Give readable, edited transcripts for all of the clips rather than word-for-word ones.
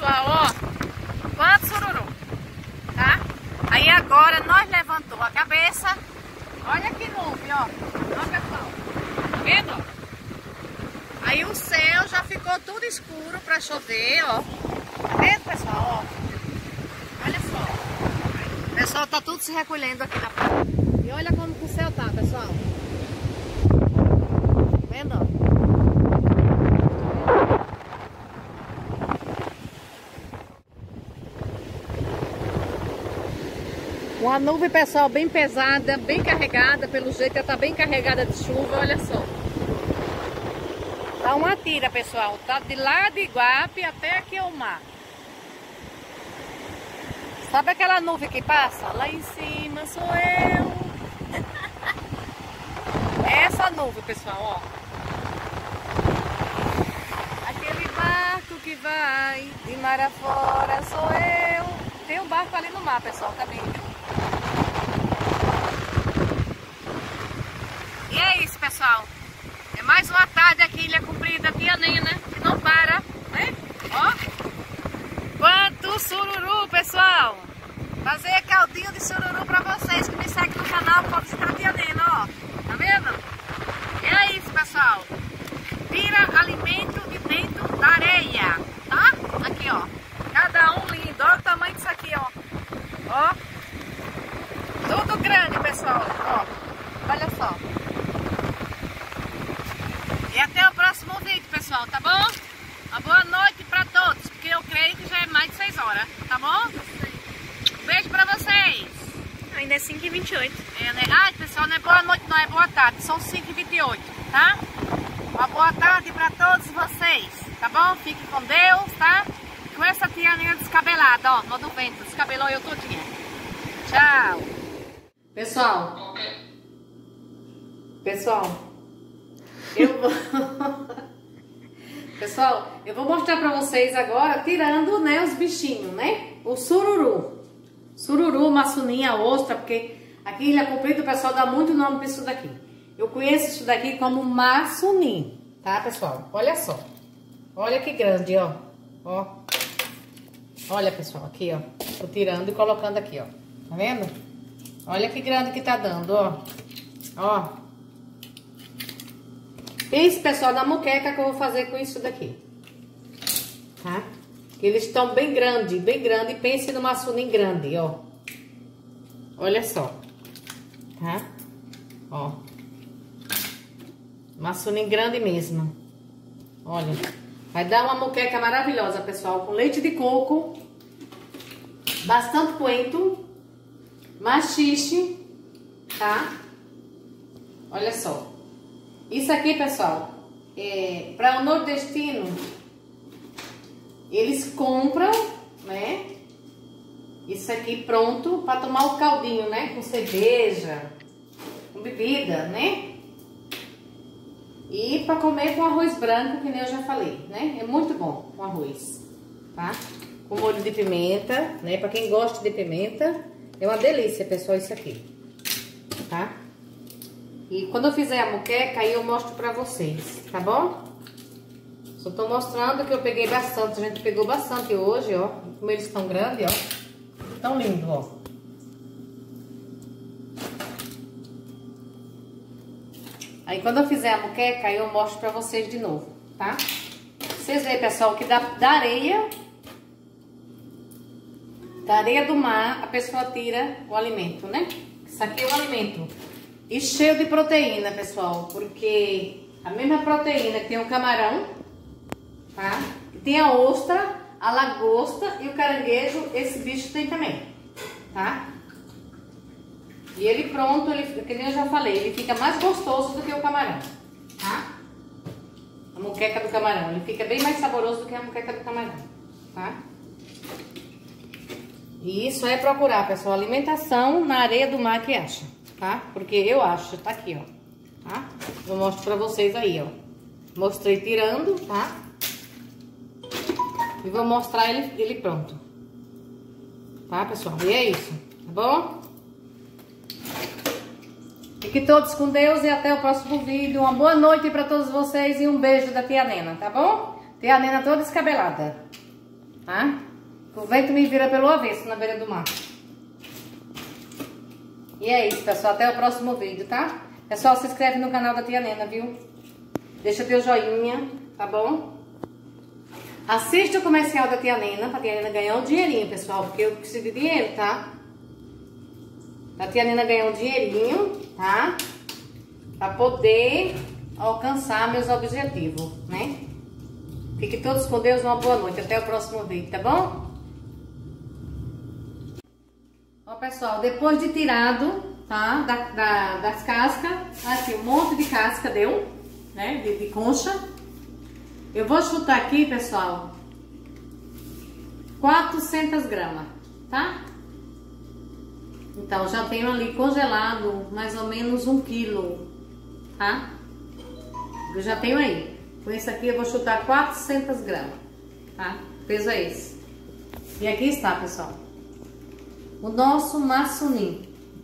pessoal, ó. Quanto sururu, tá? Aí agora nós levantou a cabeça. Olha que nuvem, ó. Ó, pessoal. Tá vendo? Aí o céu já ficou tudo escuro pra chover, ó. Tá vendo, pessoal? Ó. Olha só. O pessoal tá tudo se recolhendo aqui na praia. E olha como que o céu tá, pessoal. Tá vendo, ó? Uma nuvem, pessoal, bem pesada, bem carregada. Pelo jeito ela tá bem carregada de chuva, olha só. Tá uma tira, pessoal. Tá de lá de Iguape até aqui ao mar. Sabe aquela nuvem que passa? Lá em cima sou eu. É essa nuvem, pessoal, ó. Aquele barco que vai de mar afora sou eu. Tem um barco ali no mar, pessoal, tá vendo? E é isso, pessoal. É mais uma tarde aqui em Ilha Comprida, Tianina, que não para, né? Ó. Quanto sururu, pessoal. Fazer caldinho de sururu pra vocês que me seguem no canal, pode visitar Tianina, ó. Tá vendo? E é isso, pessoal. Tira alimento de dentro da areia, tá? Aqui, ó. Cada um lindo. Olha o tamanho disso aqui, ó. Ó. Tudo grande, pessoal. Ó. Olha só. E até o próximo vídeo, pessoal, tá bom? Uma boa noite pra todos, porque eu creio que já é mais de 6 horas, tá bom? Um beijo pra vocês. Ainda é 5h28. É, né? Ai, pessoal, não é boa noite, não, é boa tarde. São 5h28, tá? Uma boa tarde pra todos vocês, tá bom? Fiquem com Deus, tá? Com essa Tianina descabelada, ó, no do vento. Descabelou eu todinha. Tchau. Pessoal. Pessoal, eu vou mostrar pra vocês agora, tirando, né, os bichinhos, né? O sururu. Sururu, maçuninha, ostra, porque aqui em Ilha Comprida o pessoal dá muito nome pra isso daqui. Eu conheço isso daqui como maçunim, tá, pessoal? Olha só. Olha que grande, ó. Ó. Olha, pessoal, aqui, ó. Tô tirando e colocando aqui, ó. Tá vendo? Olha que grande que tá dando, ó. Ó. Pense, pessoal, na moqueca que eu vou fazer com isso daqui. Tá? Eles estão bem grande, bem grande. Pense no maçunim grande, ó. Olha só. Tá? Ó. Maçunim grande mesmo. Olha. Vai dar uma moqueca maravilhosa, pessoal. Com leite de coco. Bastante coentro. Machixe. Tá? Olha só. Isso aqui, pessoal, para o nordestino, eles compram, né? Isso aqui pronto para tomar o caldinho, né? Com cerveja, com bebida, né? E para comer com arroz branco, que nem eu já falei, né? É muito bom com arroz, tá? Com molho de pimenta, né? Para quem gosta de pimenta, é uma delícia, pessoal, isso aqui, tá? E quando eu fizer a moqueca, aí eu mostro pra vocês, tá bom? Só tô mostrando que eu peguei bastante. A gente pegou bastante hoje, ó. Como eles estão grandes, ó. Tão lindo, ó. Aí quando eu fizer a moqueca, aí eu mostro pra vocês de novo, tá? Vocês veem, pessoal, que da areia do mar, a pessoa tira o alimento, né? Isso aqui é o alimento. E cheio de proteína, pessoal, porque a mesma proteína que tem o camarão, tá? E tem a ostra, a lagosta e o caranguejo, esse bicho tem também, tá? E ele pronto, ele, que nem eu já falei, ele fica mais gostoso do que o camarão, tá? A moqueca do camarão, ele fica bem mais saboroso do que a moqueca do camarão, tá? E isso é procurar, pessoal, alimentação na areia do mar que acha. Tá? Porque eu acho, tá aqui, ó. Tá? Eu mostro pra vocês aí, ó. Mostrei tirando, tá? E vou mostrar ele pronto. Tá, pessoal? E é isso, tá bom? Fiquem todos com Deus e até o próximo vídeo. Uma boa noite pra todos vocês e um beijo da Tia Nena, tá bom? Tia Nena toda descabelada. tá? O vento me vira pelo avesso na beira do mar. E é isso, pessoal. Até o próximo vídeo, tá? Pessoal, se inscreve no canal da Tia Nena, viu? Deixa teu joinha, tá bom? Assiste o comercial da Tia Nena, pra Tia Nena ganhar um dinheirinho, pessoal. Porque eu preciso de dinheiro, tá? Pra Tia Nena ganhar um dinheirinho, tá? Pra poder alcançar meus objetivos, né? Fiquem todos com Deus, uma boa noite. Até o próximo vídeo, tá bom? Ó, pessoal, depois de tirado, tá? Das cascas, aqui, um monte de casca deu, né? De concha. Eu vou chutar aqui, pessoal, 400 gramas, tá? Então, já tenho ali congelado mais ou menos 1 quilo, tá? Eu já tenho aí. Com esse aqui eu vou chutar 400 gramas, tá? O peso é esse. E aqui está, pessoal, o nosso maçunim.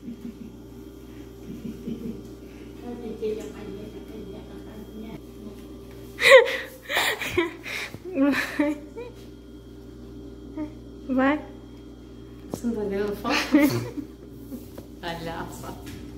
Vai. Você não tá vendo foto? Palhaça.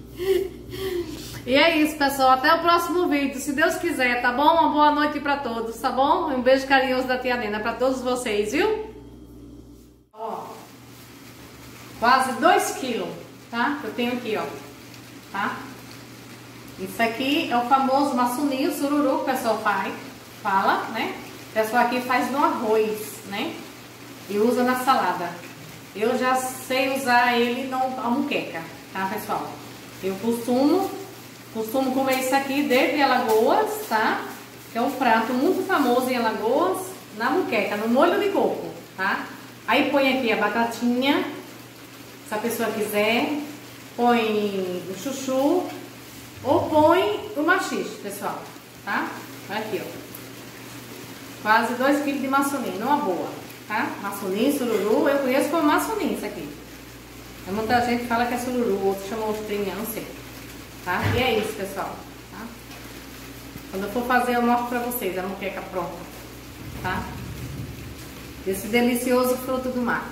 E é isso, pessoal. Até o próximo vídeo, se Deus quiser, tá bom? Uma boa noite pra todos, tá bom? Um beijo carinhoso da Tia Nena pra todos vocês, viu? Ó, quase 2 quilos, tá? Eu tenho aqui, ó, tá? Isso aqui é o famoso maçuninho, sururu, que o pessoal fala, né? O pessoal aqui faz no arroz, né? E usa na salada. Eu já sei usar ele na muqueca, tá, pessoal? Eu costumo comer isso aqui desde Alagoas, tá? Que é um prato muito famoso em Alagoas, na muqueca, no molho de coco, tá? Aí põe aqui a batatinha, se a pessoa quiser, põe o chuchu ou põe o maxixe, pessoal, tá? Olha aqui, ó. Quase 2 kg de maçunim, numa boa, tá? Maçunim, sururu, eu conheço como maçunim isso aqui. Muita gente fala que é sururu, outros chamam ostrinha, não sei. Tá? E é isso, pessoal. Tá? Quando eu for fazer, eu mostro pra vocês a moqueca pronta. Tá? Esse delicioso fruto do mar.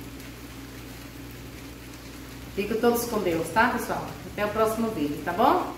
Fiquem todos com Deus, tá, pessoal? Até o próximo vídeo, tá bom?